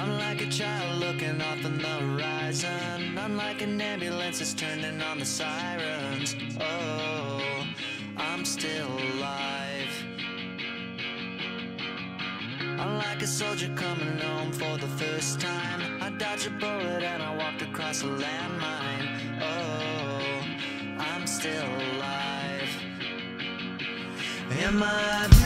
I'm like a child looking off on the horizon. I'm like an ambulance that's turning on the sirens. Oh, I'm still alive. I'm like a soldier coming home for the first time. I dodged a bullet and I walked across a landmine. Oh, I'm still alive. Am I